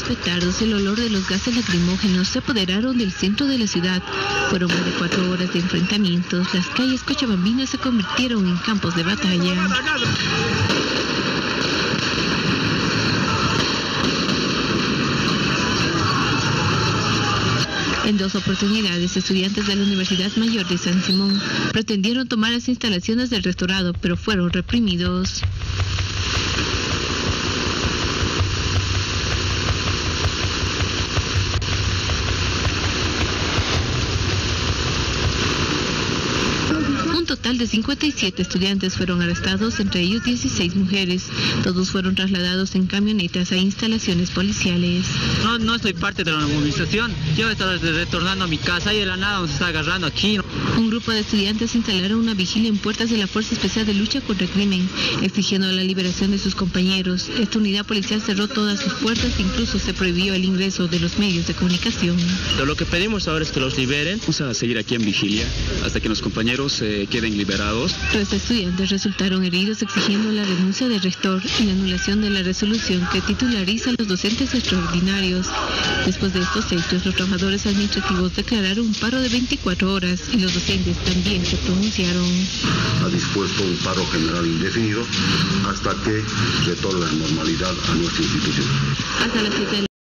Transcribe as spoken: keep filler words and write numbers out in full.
petardos y el olor de los gases lacrimógenos se apoderaron del centro de la ciudad. Fueron más de cuatro horas de enfrentamientos. Las calles cochabambinas se convirtieron en campos de batalla. En dos oportunidades, estudiantes de la Universidad Mayor de San Simón pretendieron tomar las instalaciones del rectorado, pero fueron reprimidos. Un total de cincuenta y siete estudiantes fueron arrestados, entre ellos dieciséis mujeres. Todos fueron trasladados en camionetas a instalaciones policiales. No, no soy parte de la movilización. Yo estaba retornando a mi casa y de la nada nos está agarrando aquí. Un grupo de estudiantes instalaron una vigilia en puertas de la Fuerza Especial de Lucha contra el Crimen, exigiendo la liberación de sus compañeros. Esta unidad policial cerró todas sus puertas e incluso se prohibió el ingreso de los medios de comunicación. Lo que pedimos ahora es que los liberen. Vamos a seguir aquí en vigilia hasta que los compañeros eh, queden liberados. Los estudiantes resultaron heridos, exigiendo la renuncia del rector y la anulación de la resolución que titulariza a los docentes extraordinarios. Después de estos hechos, los trabajadores administrativos declararon un paro de veinticuatro horas y los docentes también se pronunciaron. Ha dispuesto un paro general indefinido hasta que retorne la normalidad a nuestra institución. Hasta las siete de la